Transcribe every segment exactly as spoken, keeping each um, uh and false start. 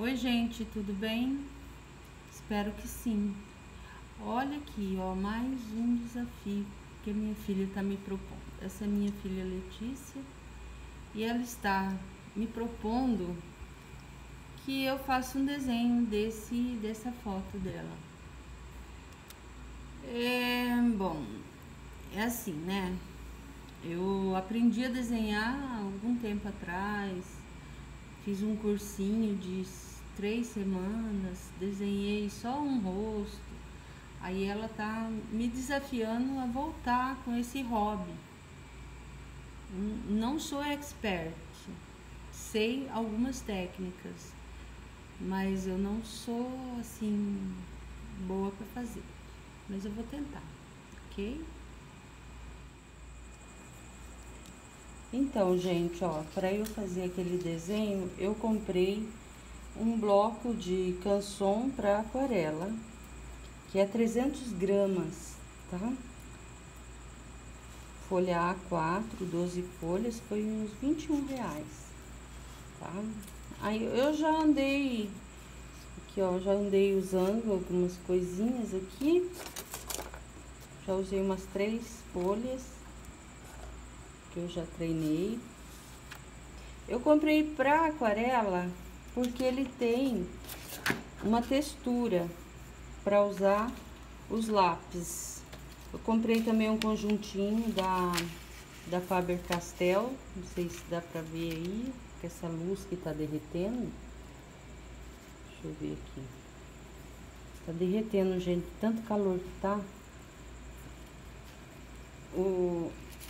Oi, gente, tudo bem? Espero que sim. Olha aqui, ó, mais um desafio que a minha filha está me propondo. Essa é minha filha Letícia e ela está me propondo que eu faça um desenho desse dessa foto dela. É, bom, é assim, né? Eu aprendi a desenhar há algum tempo atrás, fiz um cursinho de três semanas, desenhei só um rosto. Aí ela tá me desafiando a voltar com esse hobby. Não sou expert, sei algumas técnicas, mas eu não sou assim boa para fazer. Mas eu vou tentar, ok? Então, gente, ó, para eu fazer aquele desenho, eu comprei um bloco de canson para aquarela, que é trezentos gramas, tá? Folha A quatro, doze folhas, foi uns vinte e um reais, tá? Aí eu já andei, aqui ó, já andei usando algumas coisinhas aqui, já usei umas três folhas, que eu já treinei. Eu comprei pra aquarela porque ele tem uma textura para usar os lápis. Eu comprei também um conjuntinho da, da Faber-Castell, não sei se dá pra ver aí, com essa luz que tá derretendo. Deixa eu ver aqui. Tá derretendo, gente, tanto calor que tá. O...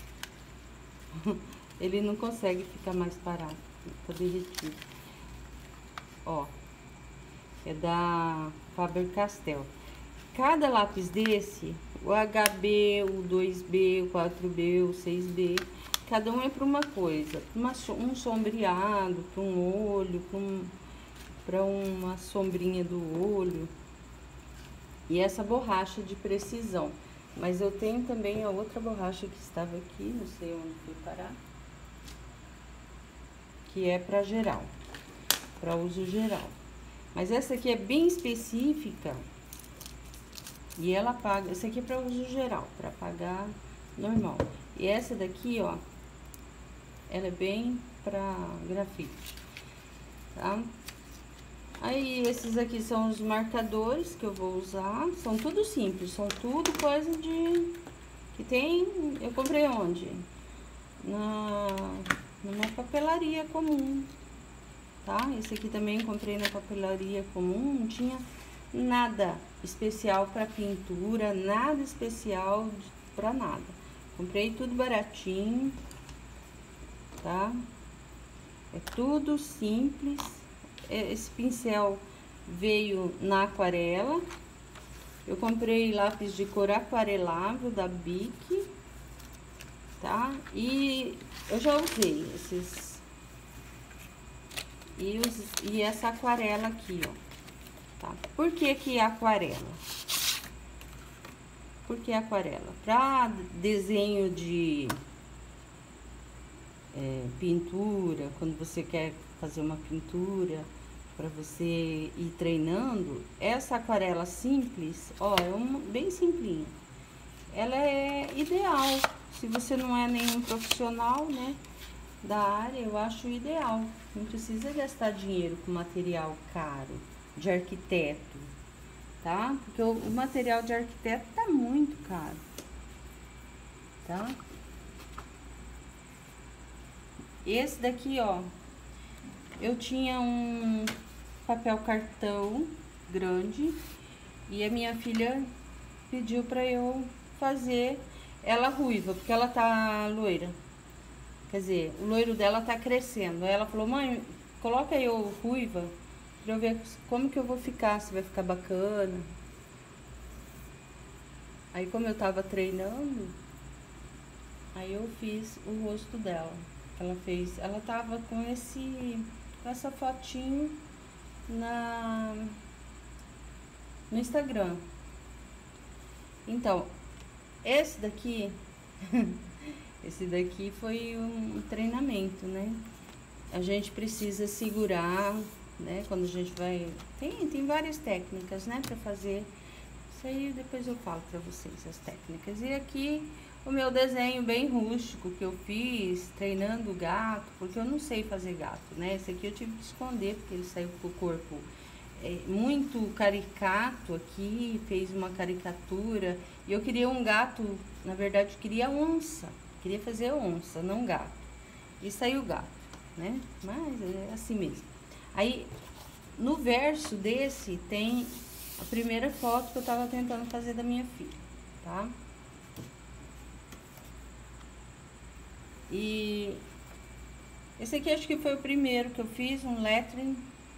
Ele não consegue ficar mais parado, tá derretido. Ó, é da Faber-Castell. Cada lápis desse, o H B, o dois B, o quatro B, o seis B, cada um é para uma coisa, uma, um sombreado, para um olho, para um, uma sombrinha do olho. E essa borracha de precisão. Mas eu tenho também a outra borracha que estava aqui, não sei onde foi parar, que é para geral, para uso geral. Mas essa aqui é bem específica. E ela apaga, essa aqui é para uso geral, para apagar normal. E essa daqui, ó, ela é bem para grafite, tá? Aí, esses aqui são os marcadores que eu vou usar. São tudo simples, são tudo coisa de... que tem... Eu comprei onde? Na... numa papelaria comum, tá? Esse aqui também comprei na papelaria comum, não tinha nada especial para pintura, nada especial para nada. Comprei tudo baratinho, tá? É tudo simples. Esse pincel veio na aquarela. Eu comprei lápis de cor aquarelável da Bic, tá? E eu já usei esses e, os, e essa aquarela aqui, ó. Tá? Por que que aquarela? Por que aquarela? Para desenho de é, pintura, quando você quer fazer uma pintura, para você ir treinando, essa aquarela simples, ó, é um, bem simplinha. Ela é ideal, se você não é nenhum profissional, né, da área, eu acho ideal. Não precisa gastar dinheiro com material caro, de arquiteto, tá? Porque o, o material de arquiteto tá muito caro, tá? Esse daqui, ó, eu tinha um papel cartão grande e a minha filha pediu pra eu fazer ela ruiva, porque ela tá loira. Quer dizer, o loiro dela tá crescendo. Aí ela falou, mãe, coloca aí eu ruiva pra eu ver como que eu vou ficar, se vai ficar bacana. Aí como eu tava treinando, aí eu fiz o rosto dela. Ela fez, ela tava com esse, com essa fotinho na, no Instagram. Então, esse daqui, esse daqui foi um treinamento, né? A gente precisa segurar né? Quando a gente vai... Tem, tem várias técnicas, né, pra fazer. Isso aí depois eu falo pra vocês, as técnicas. E aqui o meu desenho bem rústico que eu fiz, treinando o gato, porque eu não sei fazer gato, né? Esse aqui eu tive que esconder, porque ele saiu com o corpo é, muito caricato aqui, fez uma caricatura. E eu queria um gato, na verdade, eu queria onça. Queria fazer onça, não gato. E saiu gato, né? Mas é assim mesmo. Aí, no verso desse, tem a primeira foto que eu tava tentando fazer da minha filha, tá? E esse aqui acho que foi o primeiro que eu fiz, um lettering.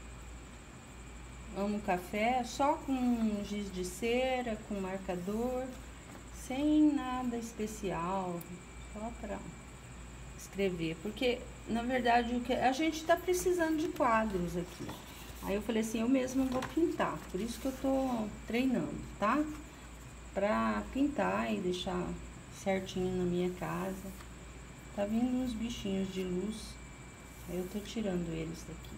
Amo café, só com giz de cera, com marcador, sem nada especial, só pra escrever. Porque, na verdade, o que a gente tá precisando de quadros aqui. Aí eu falei assim, eu mesma vou pintar, por isso que eu tô treinando, tá? Pra pintar e deixar certinho na minha casa. Tá vindo uns bichinhos de luz, aí eu tô tirando eles daqui.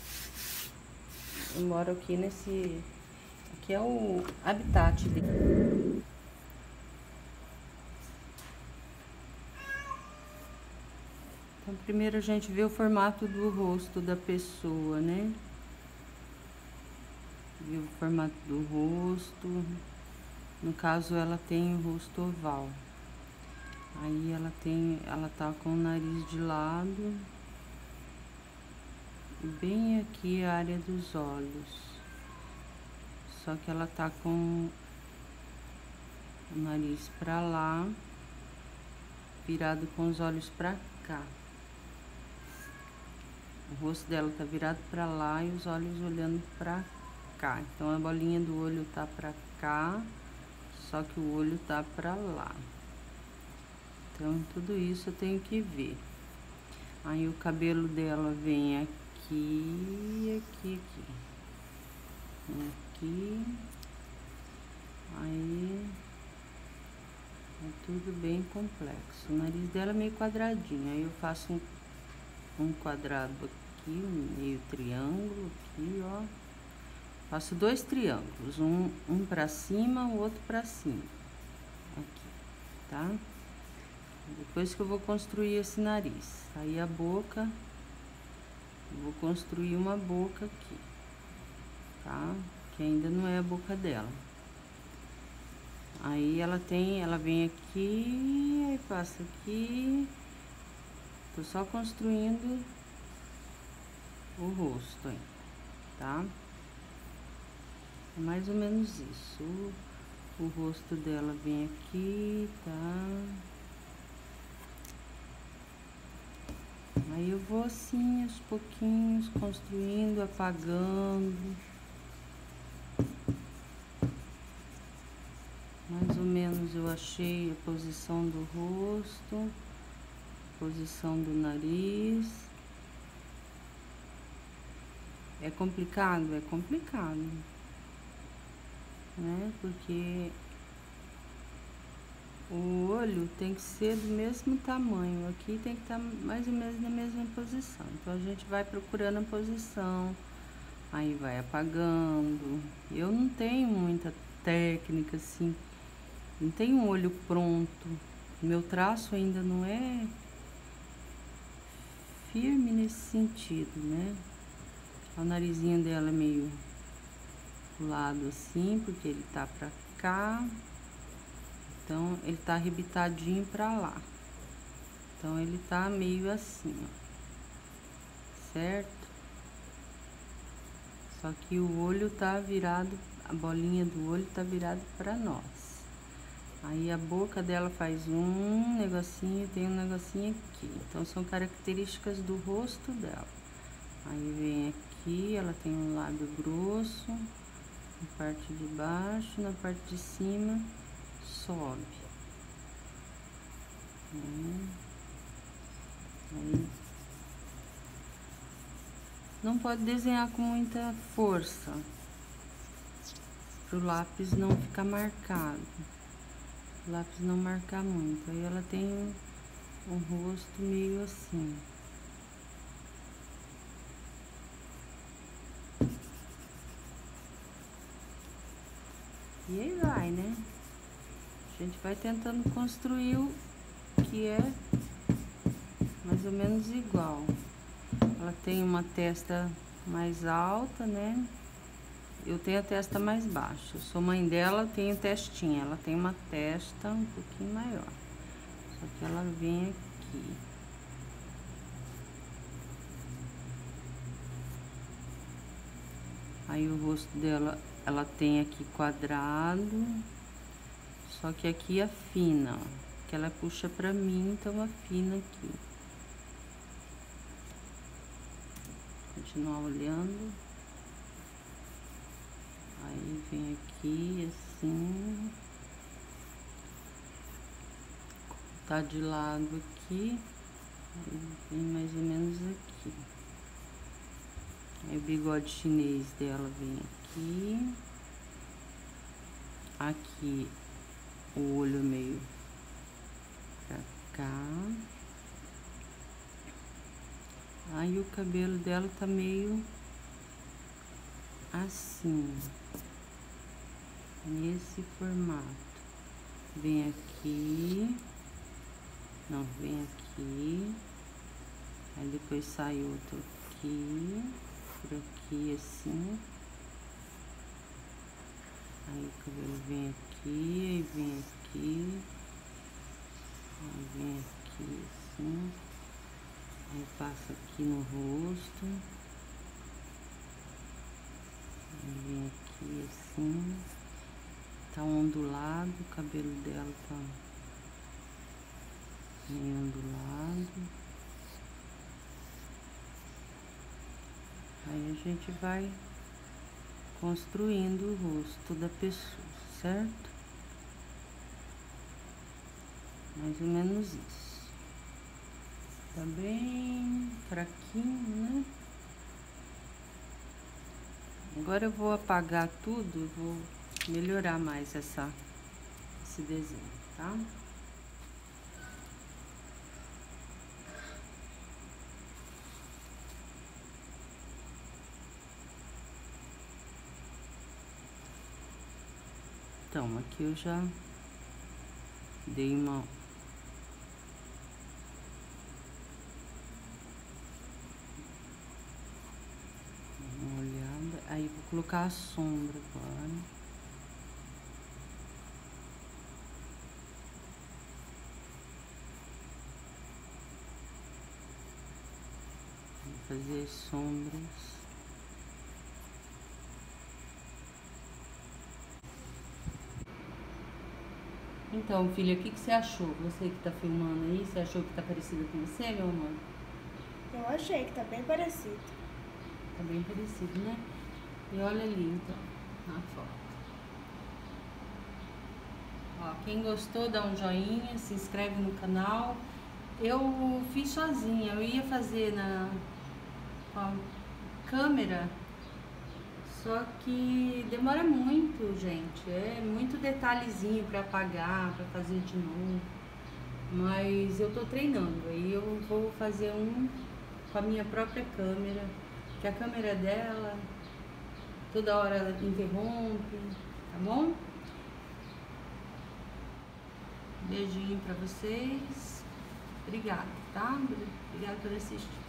Eu moro aqui nesse... Aqui é o habitat dele. Então, primeiro a gente vê o formato do rosto da pessoa, né? Vê o formato do rosto. No caso, ela tem o rosto oval. Aí ela tem, ela tá com o nariz de lado, e bem aqui a área dos olhos. Só que ela tá com o nariz pra lá, virado com os olhos pra cá. O rosto dela tá virado pra lá e os olhos olhando pra cá. Então a bolinha do olho tá pra cá, só que o olho tá pra lá. Então, tudo isso eu tenho que ver. Aí, o cabelo dela vem aqui, aqui, aqui. Vem aqui. Aí, é tudo bem complexo. O nariz dela é meio quadradinho. Aí, eu faço um, um quadrado aqui, um meio triângulo aqui, ó. Faço dois triângulos, um, um pra cima, o outro pra cima. Aqui, tá? Depois que eu vou construir esse nariz. Aí a boca, eu vou construir uma boca aqui, tá? Que ainda não é a boca dela. Aí ela tem, ela vem aqui, aí passa aqui. Tô só construindo o rosto aí, tá? É mais ou menos isso. O, o rosto dela vem aqui, tá? Aí eu vou assim, aos pouquinhos, construindo, apagando. Mais ou menos eu achei a posição do rosto, posição do nariz. É complicado? É complicado, né? Porque o olho tem que ser do mesmo tamanho, aqui tem que estar mais ou menos na mesma posição. Então, a gente vai procurando a posição, aí vai apagando. Eu não tenho muita técnica, assim, não tenho um olho pronto. Meu traço ainda não é firme nesse sentido, né? O narizinho dela é meio do lado assim, porque ele tá pra cá. Então, ele tá arrebitadinho pra lá. Então, ele tá meio assim, ó. Certo? Só que o olho tá virado, a bolinha do olho tá virado pra nós. Aí, a boca dela faz um negocinho, tem um negocinho aqui. Então, são características do rosto dela. Aí, vem aqui, ela tem um lábio grosso, na parte de baixo, na parte de cima, sobe. Hum. Aí. Não pode desenhar com muita força, pro lápis não ficar marcado. O lápis não marcar muito. Aí ela tem um, um rosto meio assim. E aí vai, né? A gente vai tentando construir o que é mais ou menos igual. Ela tem uma testa mais alta, né? Eu tenho a testa mais baixa. Eu sou mãe dela, tenho testinha. Ela tem uma testa um pouquinho maior. Só que ela vem aqui. Aí o rosto dela, ela tem aqui quadrado. Só que aqui afina, ó. Que ela puxa pra mim, então afina aqui. Continuar olhando. Aí vem aqui assim. Tá de lado aqui. Aí vem mais ou menos aqui. Aí o bigode chinês dela vem aqui. Aqui o olho meio pra cá. Aí o cabelo dela tá meio assim, nesse formato. Vem aqui, não, vem aqui, aí depois sai outro aqui, por aqui assim. Aí o cabelo vem aqui, aí vem aqui, aí vem aqui assim. Aí passa aqui no rosto. Aí vem aqui assim. Tá ondulado, o cabelo dela tá meio ondulado. Aí a gente vai construindo o rosto da pessoa, certo? Mais ou menos isso. Tá bem fraquinho, né? Agora eu vou apagar tudo, vou melhorar mais essa, esse desenho, tá? Então, aqui eu já dei uma uma olhada. Aí vou colocar a sombra agora. Vou fazer as sombras. Então, filha, o que, que você achou? Você que tá filmando aí, você achou que tá parecido com você, meu amor? Eu achei que tá bem parecido. Tá bem parecido, né? E olha ali, então, na foto. Ó, quem gostou, dá um joinha, se inscreve no canal. Eu fiz sozinha, eu ia fazer na com a câmera, só que demora muito, gente. É muito detalhezinho pra apagar, pra fazer de novo. Mas eu tô treinando, aí eu vou fazer um com a minha própria câmera, que a câmera dela toda hora ela interrompe, tá bom? Beijinho pra vocês. Obrigada, tá? Obrigada por assistir.